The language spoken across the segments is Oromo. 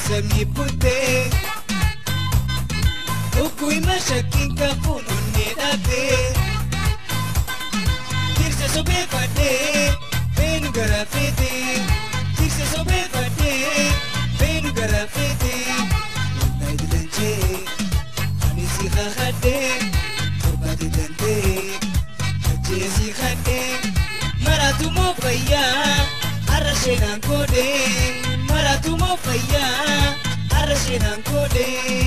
samyi putte ukui mashakin ka fununne date tirse sobe fade benu garafete tirse sobe fade benu garafete naidlanje anisi khade turbadi dante jesi khade maratu mo fayya arashenan kode maratu mo fayya arashenan kode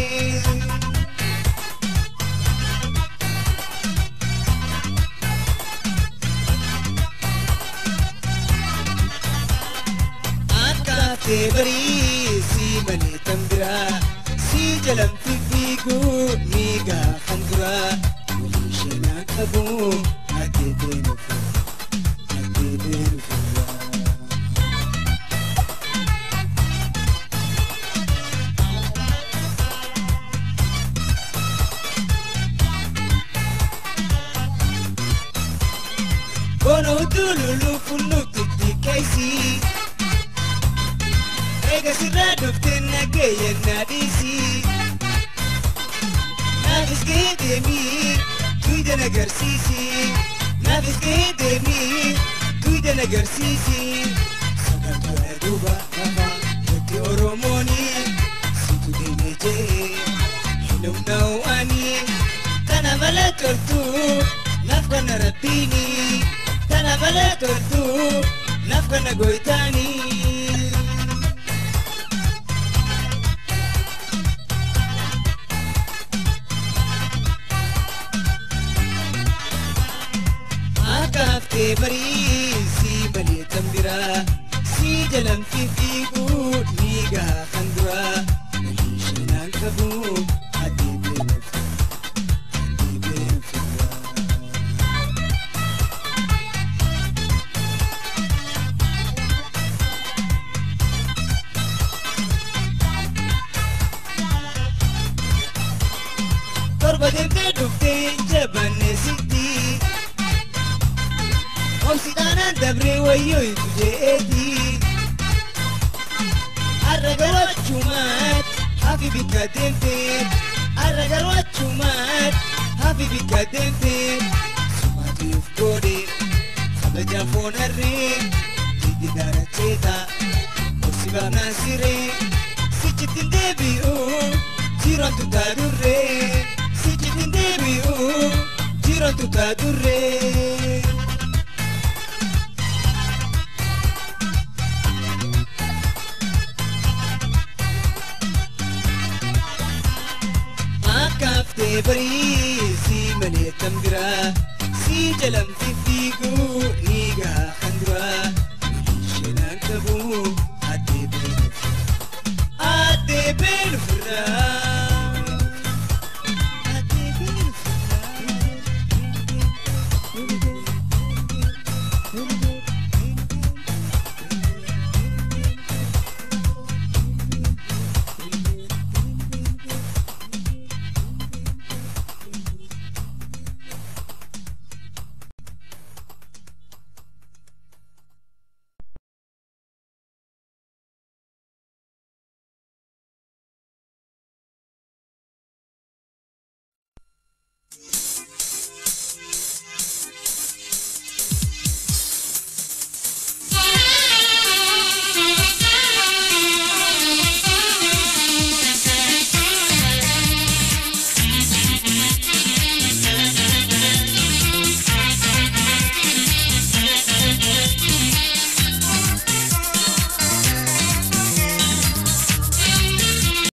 Tebari si mani tambira si jalam fifigu miga khandura ulishena kabu adedenu bono tululu funu tikaisi Ega sirra duftin nagaya nadisi Nafis kedemi Tuida nagarsisi Nafis kedemi Tuida nagarsisi Sagatu aduba Nafa Yati oromoni Situ dineje Hilum nawani Tana mala tortu Nafkana rabbini Tana mala tortu Nafkana goitani Tebari si mani tambira si jalam fifigu niga khandura nalishenan kabu adibenu torbadente dufte jabane siti Osidana dabre wayo itujedi Arragaro chumat hafi bikadente Arragaro chumat hafi bikadente Sumati ufkode Khabaja fonarre Dididara cheta Osiba nasire Sichitin debi Jiron tutadurre Sichitin debi Jiron tutadurre Tebari si mani tambira si jalam fifigu